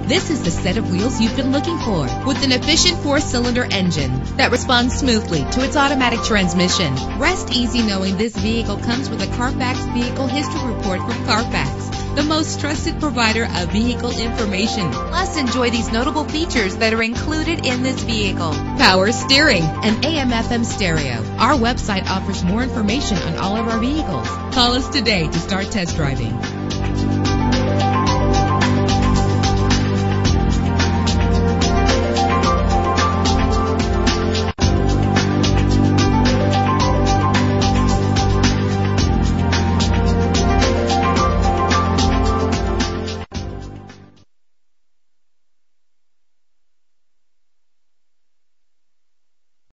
This is the set of wheels you've been looking for, with an efficient 4-cylinder engine that responds smoothly to its automatic transmission. Rest easy knowing this vehicle comes with a Carfax Vehicle History Report from Carfax, the most trusted provider of vehicle information. Plus, enjoy these notable features that are included in this vehicle: power steering, and AM/FM stereo. Our website offers more information on all of our vehicles. Call us today to start test driving.